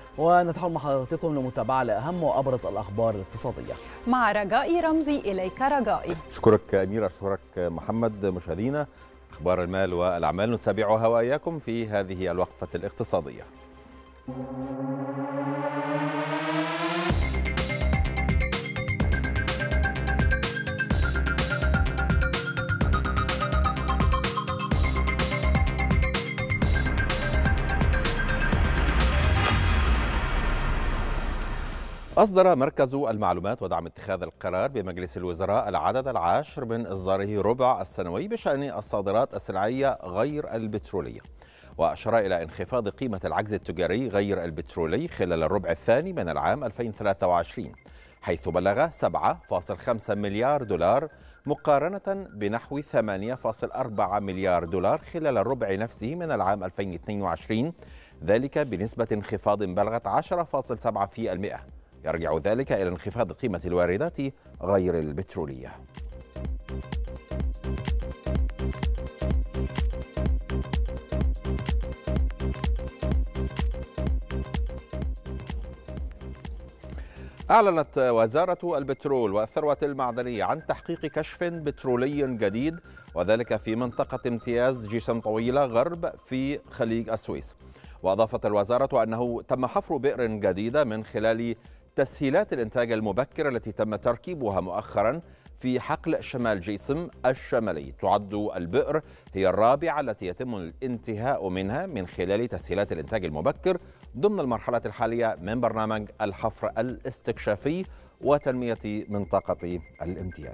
ونتحول مع حضراتكم لمتابعة لأهم وأبرز الأخبار الاقتصادية مع رجاء رمزي. إليك رجائي. أشكرك أميرة، أشكرك محمد. مشاهدينا، أخبار المال والأعمال نتابعها وإياكم في هذه الوقفة الاقتصادية. أصدر مركز المعلومات ودعم اتخاذ القرار بمجلس الوزراء العدد العاشر من إصداره ربع السنوي بشأن الصادرات السلعية غير البترولية، وأشار إلى انخفاض قيمة العجز التجاري غير البترولي خلال الربع الثاني من العام 2023، حيث بلغ 7.5 مليار دولار مقارنة بنحو 8.4 مليار دولار خلال الربع نفسه من العام 2022، ذلك بنسبة انخفاض بلغت 10.7%. يرجع ذلك إلى انخفاض قيمة الواردات غير البترولية. أعلنت وزارة البترول والثروة المعدنية عن تحقيق كشف بترولي جديد، وذلك في منطقة امتياز جسم طويلة غرب في خليج السويس. وأضافت الوزارة أنه تم حفر بئر جديدة من خلال تسهيلات الإنتاج المبكر التي تم تركيبها مؤخرا في حقل شمال جيسم الشمالي. تعد البئر هي الرابعة التي يتم الانتهاء منها من خلال تسهيلات الإنتاج المبكر ضمن المرحلة الحالية من برنامج الحفر الاستكشافي وتنمية منطقة الامتياز.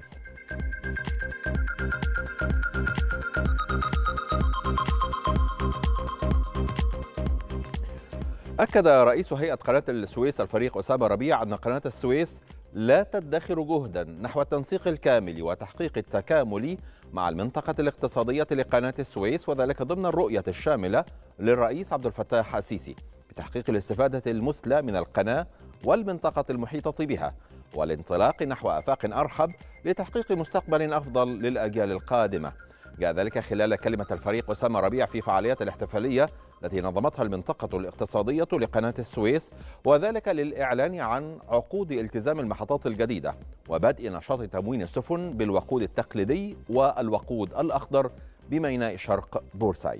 أكد رئيس هيئة قناة السويس الفريق أسامة ربيع أن قناة السويس لا تدخر جهدا نحو التنسيق الكامل وتحقيق التكامل مع المنطقة الاقتصادية لقناة السويس، وذلك ضمن الرؤية الشاملة للرئيس عبد الفتاح السيسي بتحقيق الاستفادة المثلى من القناة والمنطقة المحيطة بها، والانطلاق نحو آفاق أرحب لتحقيق مستقبل أفضل للأجيال القادمة. جاء ذلك خلال كلمة الفريق أسامة ربيع في فعاليات الاحتفالية التي نظمتها المنطقة الاقتصادية لقناة السويس، وذلك للإعلان عن عقود التزام المحطات الجديدة وبدء نشاط تموين السفن بالوقود التقليدي والوقود الأخضر بميناء شرق بورسعيد.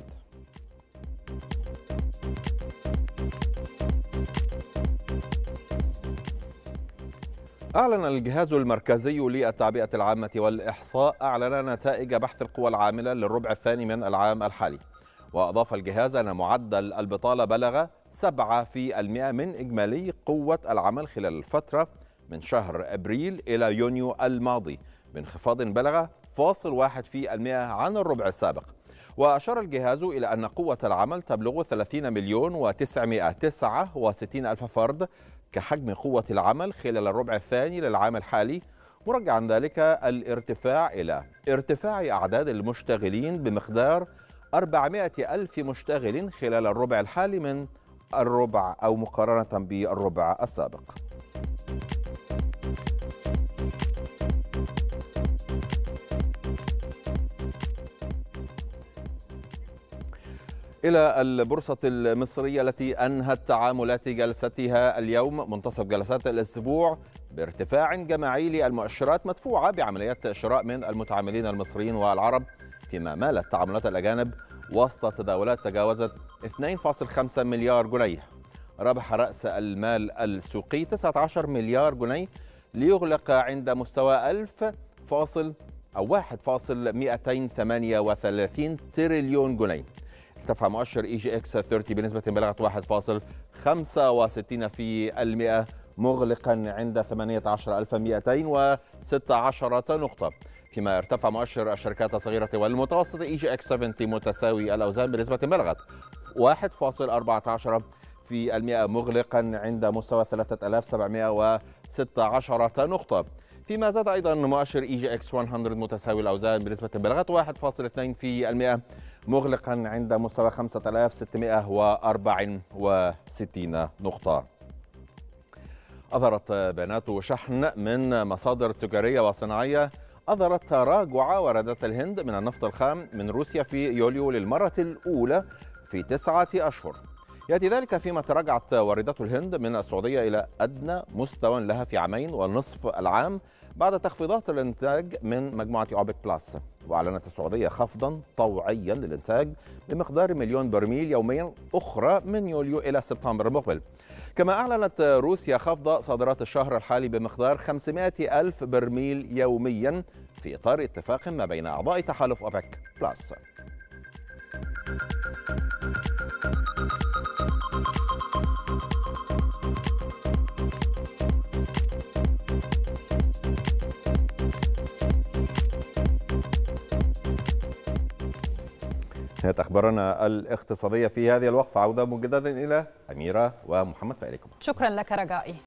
أعلن الجهاز المركزي للتعبئة العامة والإحصاء أعلن نتائج بحث القوى العاملة للربع الثاني من العام الحالي، وأضاف الجهاز أن معدل البطالة بلغ 7% من إجمالي قوة العمل خلال الفترة من شهر أبريل إلى يونيو الماضي، بانخفاض بلغ 0.1% عن الربع السابق. وأشار الجهاز إلى أن قوة العمل تبلغ 30,969,000 فرد كحجم قوة العمل خلال الربع الثاني للعام الحالي، مرجعا ذلك الارتفاع إلى ارتفاع أعداد المشتغلين بمقدار 400,000 مشتغل خلال الربع الحالي من الربع أو مقارنة بالربع السابق. إلى البورصة المصرية التي أنهت تعاملات جلستها اليوم منتصف جلسات الأسبوع بارتفاع جماعي للمؤشرات مدفوعة بعمليات شراء من المتعاملين المصريين والعرب، فيما مالت تعاملات الأجانب وسط تداولات تجاوزت 2.5 مليار جنيه. ربح رأس المال السوقي 19 مليار جنيه ليغلق عند مستوى 1.238 تريليون جنيه. ارتفع مؤشر EGX 30 بنسبة بلغت 1.65% مغلقا عند 18,216 نقطة، فيما ارتفع مؤشر الشركات الصغيرة والمتوسطة EGX 70 متساوي الأوزان بنسبة بلغت 1.14% مغلقا عند مستوى 3,716 نقطة، فيما زاد أيضا مؤشر EGX 100 متساوي الأوزان بنسبة بلغت 1.2% مغلقا عند مستوى 5,664 نقطة. أظهرت بيانات شحن من مصادر تجارية وصناعية أظهرت تراجع واردات الهند من النفط الخام من روسيا في يوليو للمرة الأولى في 9 أشهر، يأتي ذلك فيما تراجعت واردات الهند من السعودية إلى أدنى مستوى لها في عامين ونصف العام بعد تخفيضات الإنتاج من مجموعة أوبك بلس. وأعلنت السعودية خفضا طوعيا للإنتاج بمقدار 1,000,000 برميل يوميا أخرى من يوليو إلى سبتمبر المقبل. كما أعلنت روسيا خفض صادرات الشهر الحالي بمقدار 500,000 برميل يوميا في إطار اتفاق ما بين أعضاء تحالف أوبك بلس. نهاية أخبارنا الاقتصادية في هذه الوقفة. عودة مجددا إلى أميرة ومحمد فإليكم. شكرا لك رجائي.